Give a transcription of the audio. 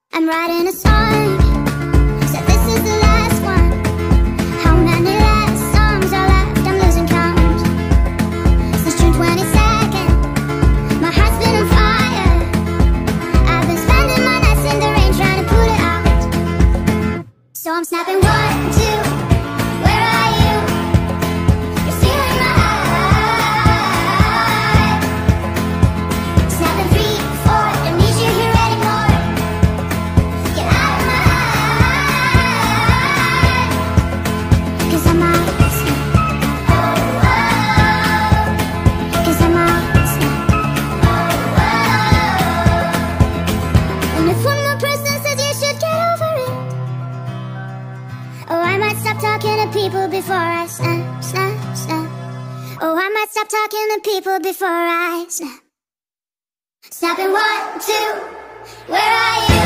I'm writing a song, so this is the last one. How many last songs are left? I'm losing count. Since June 22nd, my heart's been on fire. I've been spending my nights in the rain trying to put it out. So I'm snapping 1, 2, where are you? You're stealing my heart. Snapping 3, 4, don't need you here anymore. Get out of my heart. 'Cause I'm out. Oh, oh. 'Cause I'm out. Oh, oh. And if one more person says you should get over it, oh, I might stop talking to people before I snap, snap, snap. Oh, I might stop talking to people before I snap. Snapping 1, 2, where are you?